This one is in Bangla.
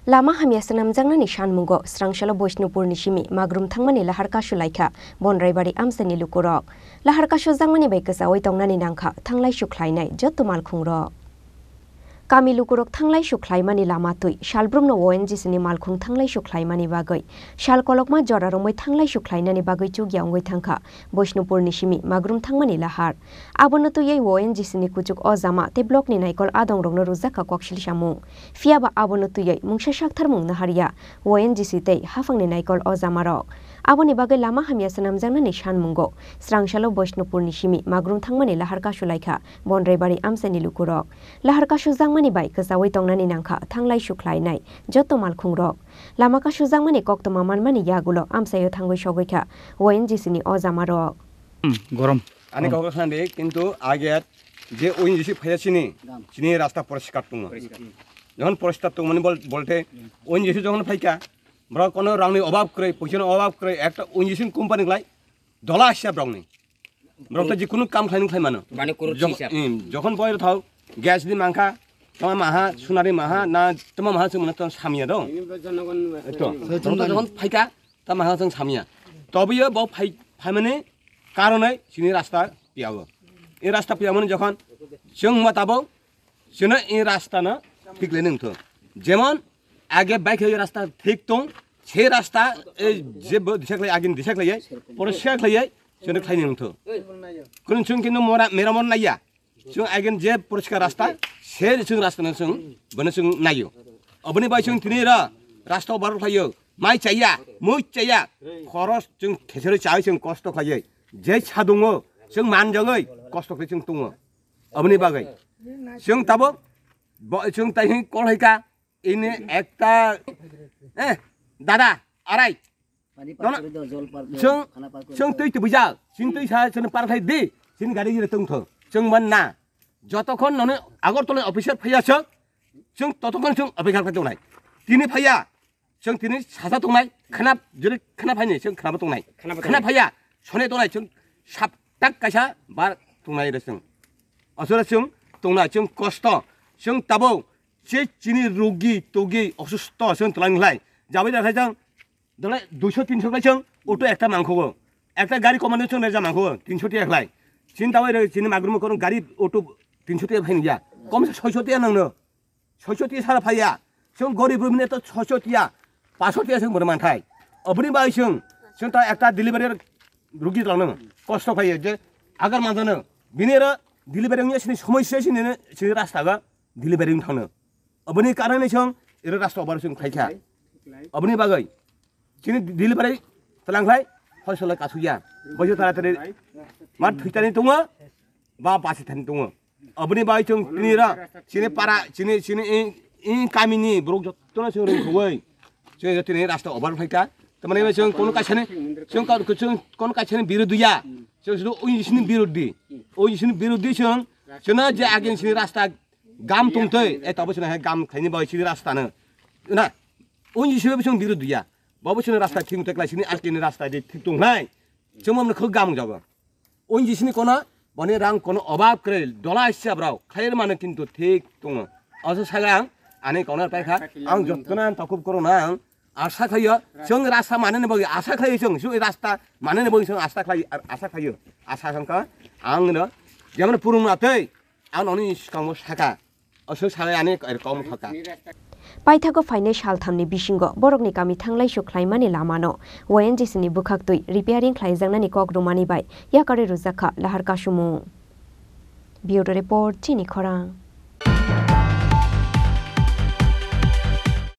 Lama hamia senamjangna ni shanmungo srangshalo Boisnupurni simi magrum thangmani lahar kashu laika bonraibari amsani lukurok lahar kashu jangmani baikasa oi tongnani nangkha thanglai shuklainai jotumal khungrok Kami lukurok thanglai shuklaimani lama tui shalbrumno ONGC ni malkhung thanglai shuklaimani bagai shal kolokma joraromoi thanglai shuklainani bagai chugyangoi thangkha Boisnupurni simi magrum thangmani lahar abono tuyei ONGC ni kuchuk ozama te block ni naikol adongrongno rujaka kokshil samung fiaba abono tuyei mungsa shaktharmung naharia ONGC tei hafangni naikol ozamarok aboni bagai lama hamia sanamjangna ni shanmungo srangshalo Boisnupurni simi magrum thangmani lahar kashu laika bonraibari amsani lukurok lahar kashu mani bai kasawai tongnani nangkha thanglai shuklainai joto malkhungrok lama ka sujangmani koktoma manmani yagulo amsayo thangoi sogoikha ONGC ni ozamarok গরম আনি কাউকে খান্ডে কিন্তু আগে যে ONGC ফাইয়াছিনি চিনি রাস্তা পরিষ্কার তুম যখন পরিষ্কার তুম মানে বলতে ONGC যখন ফাইকা বড় কোনো রাংনি অভাব করে পয়সার অভাব করে একটা ONGC কোম্পানি লাই ডলা আসছে ব্রংনি ব্রংতে যে কোনো কাম খাইনি খাই মানো যখন বয়র থাও গ্যাস দি মাংখা তোমার মাহা সোনারি মাহা না তোমার মাহা जों তো সামিয়া দं তো যখন ফাইকা তা মাহা जों সামিয়া তবেও বাও ফাইমানে কারণে চিনি রাস্তা পিয়াবো এই রাস্তা পিয়ামনে যখন जों মাতাবো जोंनो এই রাস্তা না ঠিক লেনং তো যেমন আগে বাইক এই রাস্তা ঠিক দं সে রাস্তা এই যে দিশাকলাই আগিন দিশাকলাই পরিষ্কার খালাই जोंनो খাইনং তো কোন जों কিন্তু মেরামন নাইয়া जों आगेन जे परिष्कार रास्ता से जों रास्ता जों बने जों नायो अबनि बाय जों दिनै रास्ता बार फायो माइ चाइया मै चाइया खरस जों थेसरे चाइ जों कष्ट खायो जे सा दङ जों मानजोङै कष्ट खायो जों दङ अबनि बागै जों ताबो जों ताइ कलहैका इने एकता दादा आराय जों तै बुझा जों तै सा जों पार खाइ दे जों गाड़ी रे दंथ जों मानना যতক্ষণ ননে আগরতলা অফিসার ফাইয়াছো जों ততক্ষণ जों অপেক্ষা খাलामनाय दिनै फाया जों दिनै साजा दंनाय खाना जेरै खाना फायनाय जों खानाबो दंनाय खाना फाया सने दंनाय जों साबटाक कायसा बार दंनाय जों असरा जों दंनाय जों कष्ट जों ताबो जे जिनि रोगि तोगि असुस्थ जों तलांलाय जाबाय जाथाय जों दलाय 200 300 लाय जों अटो একটা मांखौ একটা গাড়ি কমানো जों जा मांखौ 300 টাকা लाय চিন্তা হয় চিনি মাগুরম কোন গাড়ি অটো 300 টাকা ফাইন গিয়া কমসে 600 টাকা নাংনো 600 টাকা সারা ফাইয়া जों গরিব রুমিনে তো 600 টাকা 500 টাকা जों বড় মানথাই অবনি বাই जों তা একটা ডেলিভারি রুগী লানো কষ্ট ফাইয়ে যে আগার মানজানো বিনেরা ডেলিভারি নি সিনি সমস্যা সিনি রাস্তাগা ডেলিভারি थांनो অবনি কারণে जों এর রাস্তা অবার जों খাইখা অবনি বাগै সিনি ডেলিভারি তলাংলাই ফসলা কাসুয়া বজো তাড়াতাড়ি मा थैतानि दङ बा बासिथानि दङ अबनि बाय जों दिनैरा सिनि पारा सिनि गामिनि ब्रक जत्तना जों रोंखौै जों दिनै रास्ता अभार फायका तमाने जों कोन कोन काछानि बिरोधिया जों जुदि ओइसिनि बिरोधि जोंना जे आगेन सिनि रास्ता गाम दंथै ए तबो जों गाम खायनि बाय सिनि रास्तानो ना ओइसिबो जों बिरोधिया बाबो जों रास्ता थिं तकलाय सिनि आलटिनि रास्ता जे थिक दंनाय जों मामने खौ गाम जाबो ONGC ni kono bani rang kono obab kre dola hisabrao khair mane kintu thik dong aso sagang ani kono paikha ang jottona takup korona asa khayo जों rasta manene bagi asa khayo जों su rasta manene bagi जों asa khayo asa sangka ang no जेमन पुरुंना tei ang noni sikamo saka aso sagai ani kom thaka Paithago faine shalthamni bisingo borokni kami thanglai shuklaimani lamano ONGC ni bukhaktui repairing khlaijangnani kokrumani bai yakare rujaka lahar kashumu Bureau report chini khorang